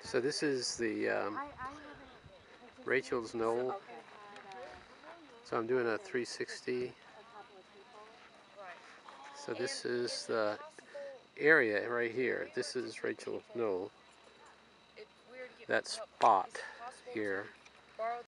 So this is the Rachel's Knoll. So I'm doing a 360. So this is the area right here. This is Rachel's Knoll. That spot here